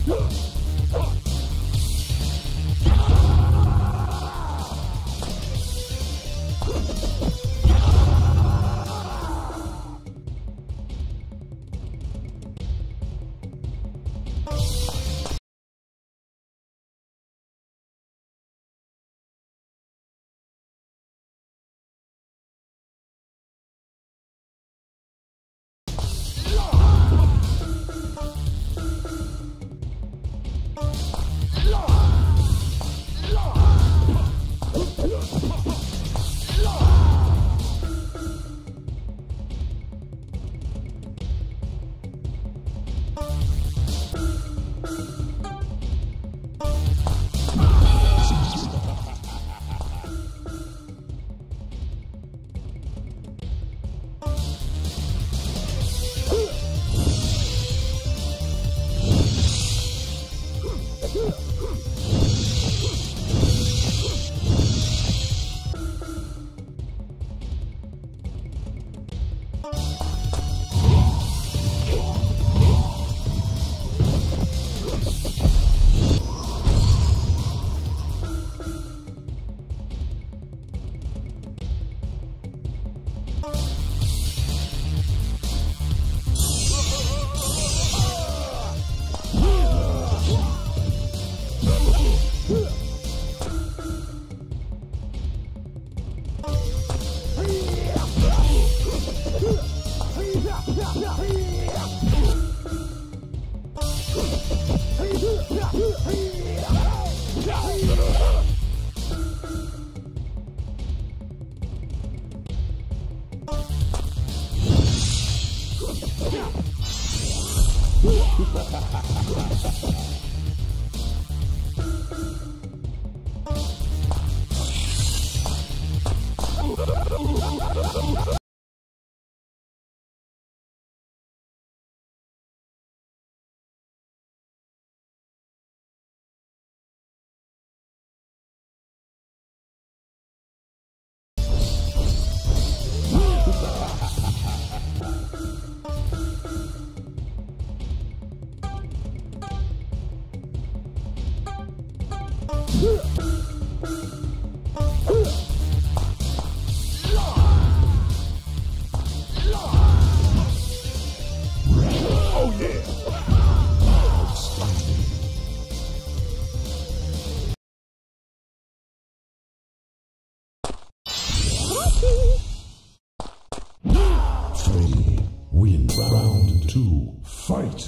Round 2, fight!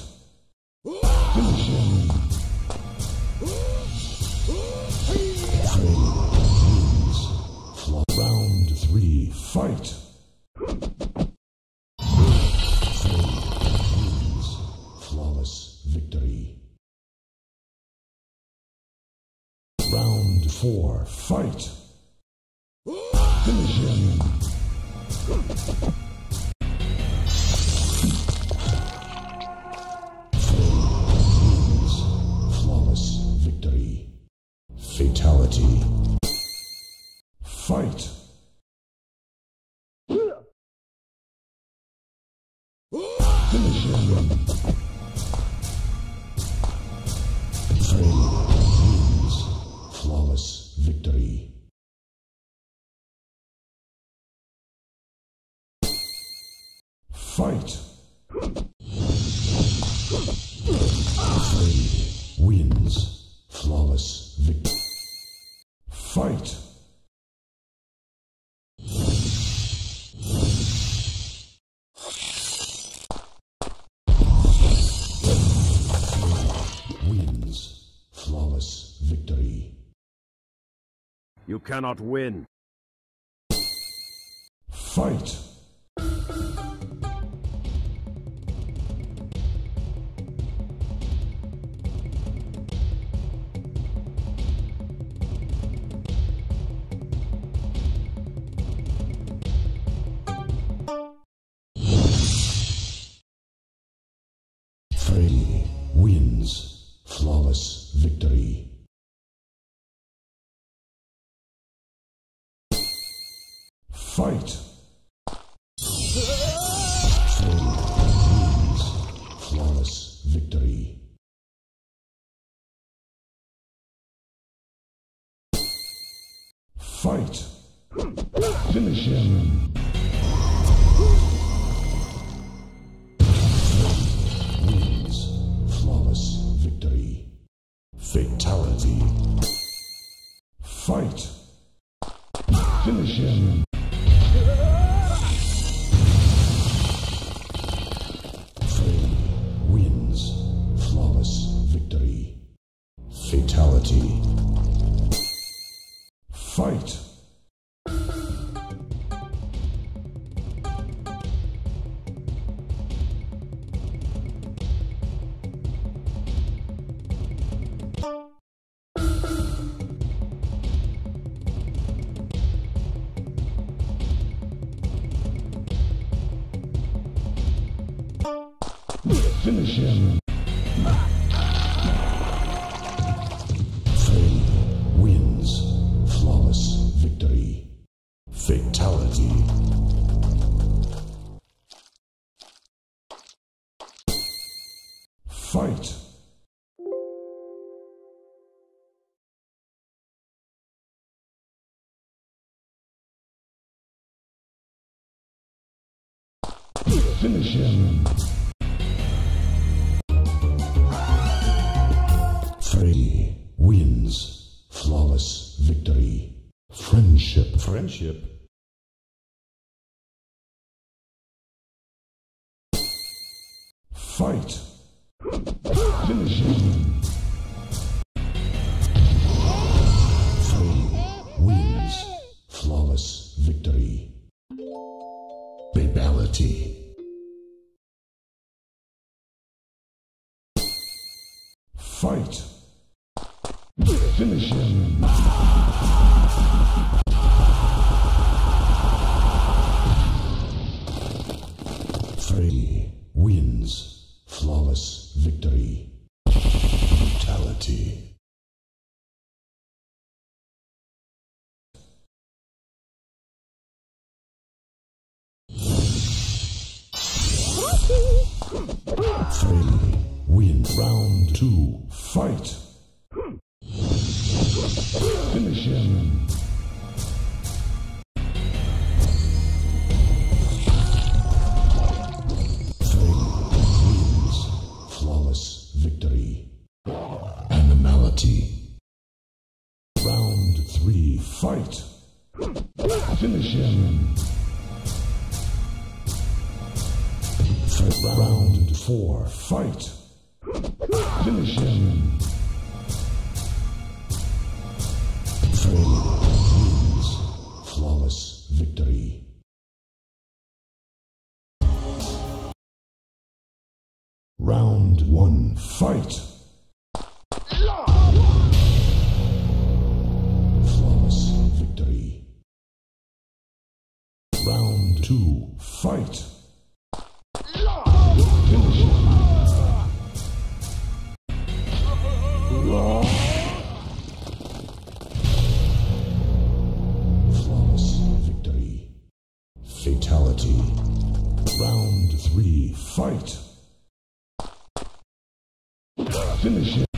Finish him! Round 3, fight! Flawless victory. Round 4, fight! Finish him! Victory. Fatality. Fight. Finish him. Flawless victory. Fight. Wins. Flawless victory. Fight! Wins. Flawless victory. You cannot win. Fight! Wins. Flawless victory. Fight! Wins. Flawless victory. Fight! Finish him! Wins. Flawless victory. Fatality. Fight! Finish him! Frey wins. Flawless victory. Fatality. Fight! Finish him! Frey wins. Flawless victory. Fatality. Fight! Finish him! Frey wins. Flawless victory. Friendship. Friendship. Fight. Finish him. Frey wins. Flawless victory. Babality. Fight. Finish him. Frey wins. Flawless victory. Brutality. Frey wins. Round 2. Fight. Finish him. Frey wins. Flawless victory. Animality. Round 3. Fight. Finish him. Round 4. Fight. Finish him. Frey wins. Flawless victory. Round 1. Fight. Flawless victory. Round 2. Fight. Finish him. Flawless victory. Fatality. Round 3. Fight. Finish him.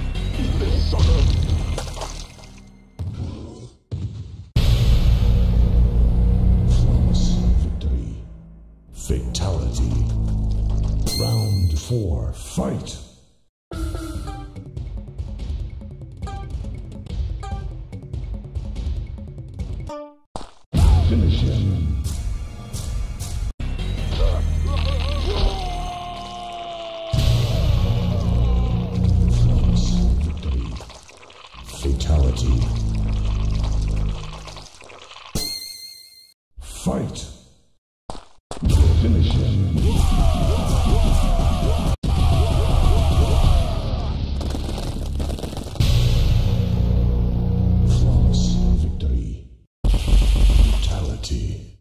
Flawless victory. Fatality. Round 4. Fight. Finish him. Flawless victory. Fatality. Fight. Finish him. Flawless victory. Brutality.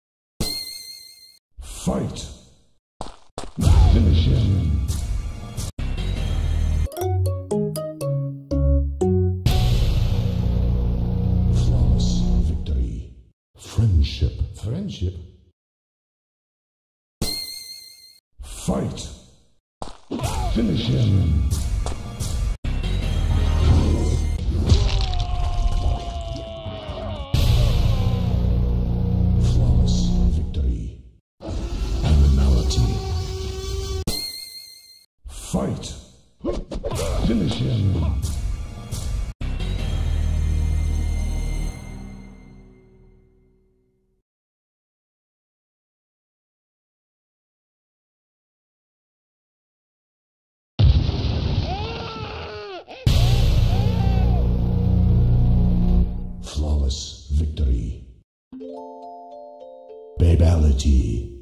Fight. Finish him. Flawless victory. Friendship. Friendship. Fight. Finish him. Fight. Finish him. Flawless victory. Babality.